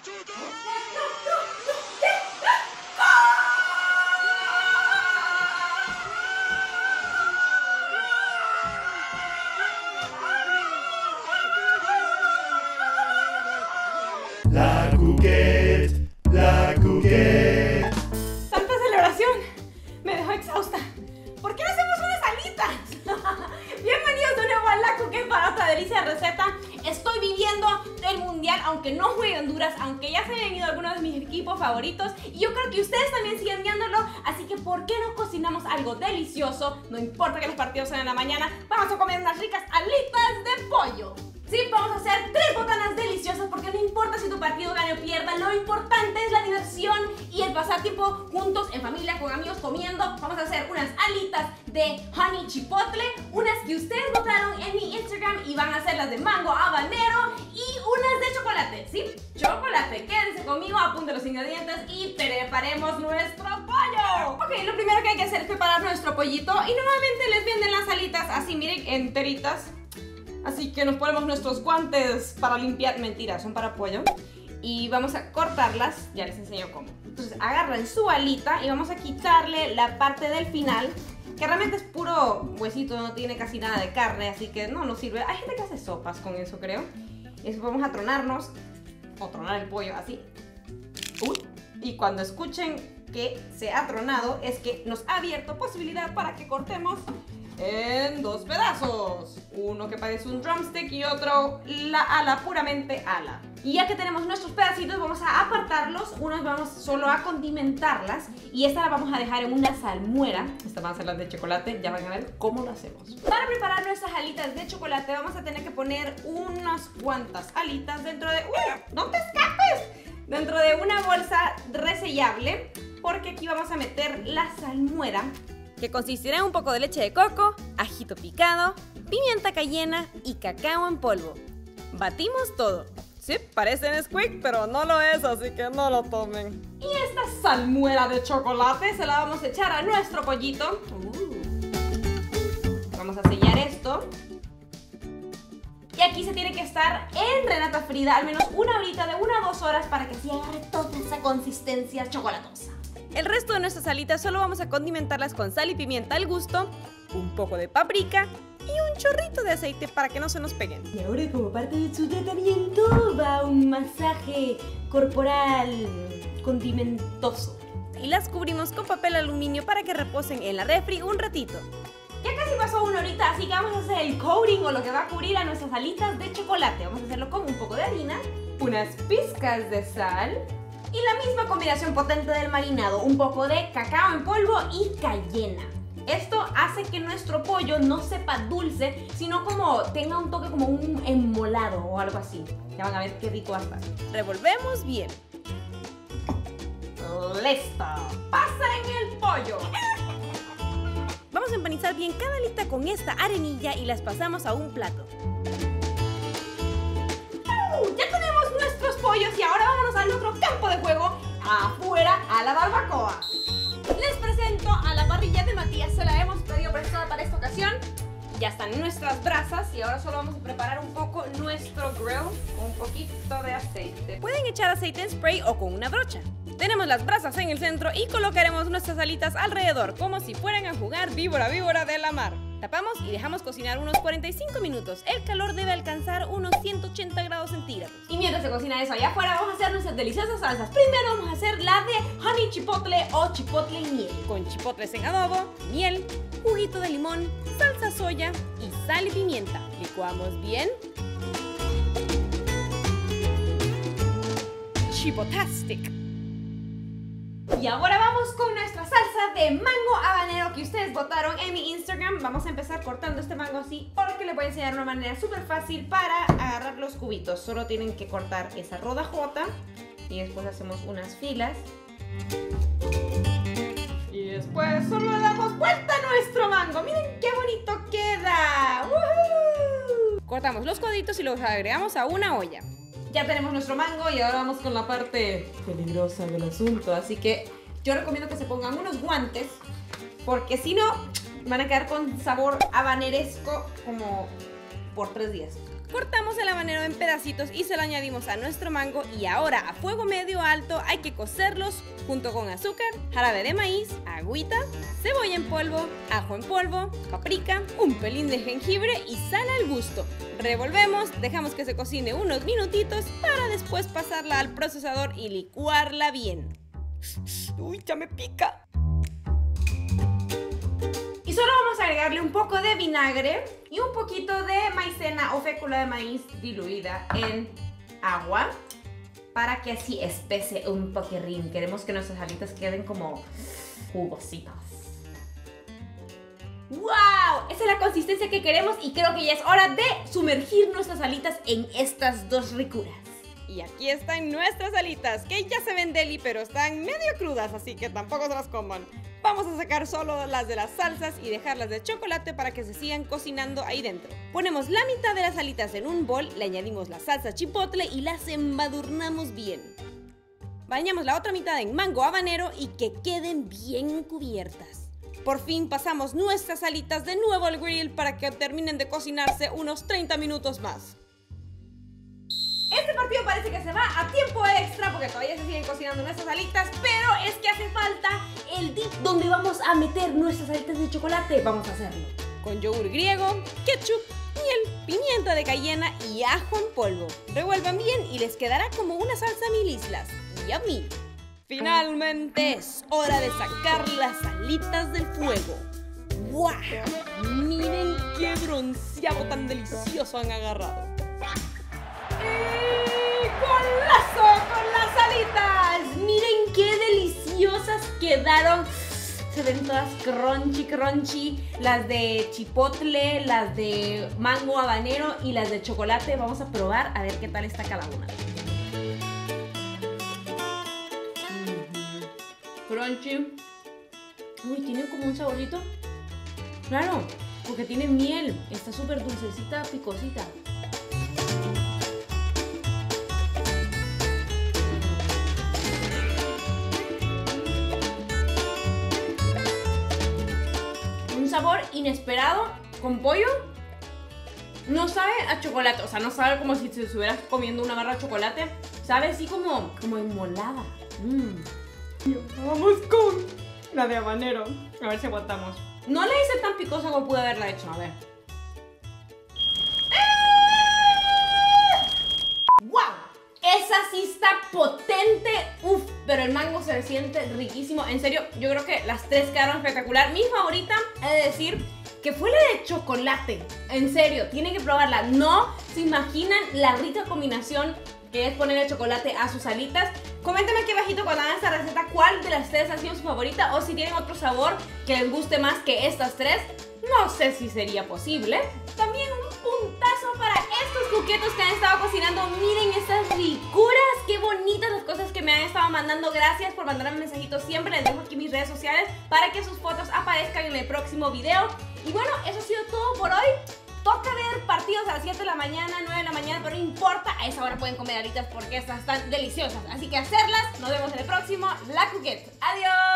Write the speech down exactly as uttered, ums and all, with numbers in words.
La Cuquet, la Cuquet. ¡Tanta celebración! Me dejó exhausta. ¿Por qué no hacemos unas alitas? Bienvenidos de nuevo a La Cuquet para otra deliciosa receta. Estoy viviendo el mundial, aunque no juegue Honduras, aunque ya se han ido algunos de mis equipos favoritos. Y yo creo que ustedes también siguen viéndolo. Así que, ¿por qué no cocinamos algo delicioso? No importa que los partidos sean en la mañana, vamos a comer unas ricas alitas de pollo. Sí, vamos a hacer tres botanas deliciosas porque no importa si tu partido gane o pierda, lo importante es la diversión y el pasar tiempo juntos, en familia, con amigos, comiendo. Vamos a hacer unas alitas de honey chipotle, unas que ustedes votaron en mi Instagram y van a ser las de mango habanero y unas de chocolate, ¿sí? Chocolate, quédense conmigo, apunte los ingredientes y preparemos nuestro pollo. Ok, lo primero que hay que hacer es preparar nuestro pollito y normalmente les venden las alitas así, miren, enteritas. Así que nos ponemos nuestros guantes para limpiar, mentira, son para pollo. Y vamos a cortarlas, ya les enseño cómo. Entonces agarran su alita y vamos a quitarle la parte del final, que realmente es puro huesito, no tiene casi nada de carne, así que no nos sirve. Hay gente que hace sopas con eso, creo. Y eso vamos a tronarnos, o tronar el pollo así. Uy. Y cuando escuchen que se ha tronado, es que nos ha abierto posibilidad para que cortemos en dos pedazos, uno que parece un drumstick y otro la ala, puramente ala. Y ya que tenemos nuestros pedacitos, vamos a apartarlos, unos vamos solo a condimentarlas y esta la vamos a dejar en una salmuera. Estas van a ser las de chocolate, ya van a ver cómo lo hacemos. Para preparar nuestras alitas de chocolate vamos a tener que poner unas cuantas alitas dentro de... ¡Uy! ¡No te escapes! Dentro de una bolsa resellable, porque aquí vamos a meter la salmuera, que consistirá en un poco de leche de coco, ajito picado, pimienta cayena y cacao en polvo. Batimos todo. Sí, parece Nesquik, pero no lo es, así que no lo tomen. Y esta salmuera de chocolate se la vamos a echar a nuestro pollito. Uh. Vamos a sellar esto. Y aquí se tiene que estar en renata frita al menos una horita, de una a dos horas, para que así agarre toda esa consistencia chocolatosa. El resto de nuestras alitas solo vamos a condimentarlas con sal y pimienta al gusto, un poco de paprika y un chorrito de aceite para que no se nos peguen. Y ahora, como parte de su tratamiento, va un masaje corporal condimentoso. Y las cubrimos con papel aluminio para que reposen en la refri un ratito. Ya casi pasó una horita, así que vamos a hacer el coating o lo que va a cubrir a nuestras alitas de chocolate. Vamos a hacerlo con un poco de harina, unas pizcas de sal y la misma combinación potente del marinado, un poco de cacao en polvo y cayena. Esto hace que nuestro pollo no sepa dulce, sino como tenga un toque como un enmolado o algo así. Ya van a ver qué rico va a estar. Revolvemos bien. ¡Listo! ¡Pasa en el pollo! Vamos a empanizar bien cada alita con esta arenilla y las pasamos a un plato. ¡Uh! ¡Ya tenemos nuestros pollos! Y ahora vámonos al otro campo de juego, afuera a la barbacoa. Les presento a la parrilla de Matías, se la hemos pedido prestada para esta ocasión. Ya están nuestras brasas y ahora solo vamos a preparar un poco nuestro grill con un poquito de aceite. Pueden echar aceite en spray o con una brocha. Tenemos las brasas en el centro y colocaremos nuestras alitas alrededor, como si fueran a jugar víbora víbora de la mar. Tapamos y dejamos cocinar unos cuarenta y cinco minutos. El calor debe alcanzar unos ciento ochenta grados centígrados. Y mientras se cocina eso allá afuera, vamos a hacer nuestras deliciosas salsas. Primero vamos a hacer la de honey chipotle o chipotle y miel, con chipotles en adobo, miel, juguito de limón, salsa soya y sal y pimienta. Licuamos bien. Chipotastic. Y ahora vamos con nuestra salsa de mango habanero que ustedes votaron en mi Instagram. Vamos a empezar cortando este mango así porque les voy a enseñar una manera súper fácil para agarrar los cubitos. Solo tienen que cortar esa rodajota y después hacemos unas filas. Y después solo le damos vuelta a nuestro mango. ¡Miren qué bonito queda! ¡Woohoo! Cortamos los coditos y los agregamos a una olla. Ya tenemos nuestro mango y ahora vamos con la parte peligrosa del asunto. Así que yo recomiendo que se pongan unos guantes, porque si no, van a quedar con sabor habaneresco como por tres días. Cortamos el habanero en pedacitos y se lo añadimos a nuestro mango y ahora a fuego medio alto hay que cocerlos junto con azúcar, jarabe de maíz, agüita, cebolla en polvo, ajo en polvo, paprika, un pelín de jengibre y sal al gusto. Revolvemos, dejamos que se cocine unos minutitos para después pasarla al procesador y licuarla bien. ¡Uy, ya me pica! Y solo vamos a agregarle un poco de vinagre y un poquito de maicena o fécula de maíz diluida en agua para que así espese un poquirín. Queremos que nuestras alitas queden como jugositas. ¡Wow! Esa es la consistencia que queremos y creo que ya es hora de sumergir nuestras alitas en estas dos ricuras. Y aquí están nuestras alitas, que ya se ven deli, pero están medio crudas, así que tampoco se las coman. Vamos a sacar solo las de las salsas y dejarlas de chocolate para que se sigan cocinando ahí dentro. Ponemos la mitad de las alitas en un bol, le añadimos la salsa chipotle y las embadurnamos bien. Bañamos la otra mitad en mango habanero y que queden bien cubiertas. Por fin pasamos nuestras alitas de nuevo al grill para que terminen de cocinarse unos treinta minutos más. Este partido parece que se va a tiempo extra porque todavía se siguen cocinando nuestras alitas, pero es que hace falta el dip donde vamos a meter nuestras alitas de chocolate. Vamos a hacerlo con yogur griego, ketchup, miel, pimienta de cayena y ajo en polvo. Revuelvan bien y les quedará como una salsa mil islas. ¡Yummy! Finalmente es hora de sacar las alitas del fuego. ¡Wow! Miren qué bronceado tan delicioso han agarrado. ¡Y golazo con las alitas! Miren qué deliciosas quedaron. Se ven todas crunchy, crunchy. Las de chipotle, las de mango habanero y las de chocolate. Vamos a probar a ver qué tal está cada una. Crunchy. Uy, tienen como un saborcito. Claro, porque tiene miel. Está súper dulcecita, picosita. Un sabor inesperado con pollo. No sabe a chocolate, o sea, no sabe como si se estuvieras comiendo una barra de chocolate. Sabe así como, como enmolada. Mm. Vamos con la de habanero. A ver si aguantamos. No la hice tan picosa como pude haberla hecho, a ver. ¡Wow! Esa sí está potente. Uf, pero el mango se siente riquísimo. En serio, yo creo que las tres quedaron espectacular. Mi favorita, he de decir, que fue la de chocolate. En serio, tienen que probarla. No se imaginan la rica combinación que es poner el chocolate a sus alitas. Coméntenme aquí abajito cuando hagan esta receta cuál de las tres ha sido su favorita o si tienen otro sabor que les guste más que estas tres. No sé si sería posible. También un puntazo para estos cuquetos que han estado cocinando. Miren estas ricuras, qué bonitas las cosas que me han estado mandando. Gracias por mandarme mensajitos siempre. Les dejo aquí mis redes sociales para que sus fotos aparezcan en el próximo video. Y bueno, eso ha sido todo por hoy. Toca ver partidos a las siete de la mañana, nueve de la mañana, pero no importa, a esa hora pueden comer alitas porque estas están deliciosas. Así que hacerlas, nos vemos en el próximo La Coquette. ¡Adiós!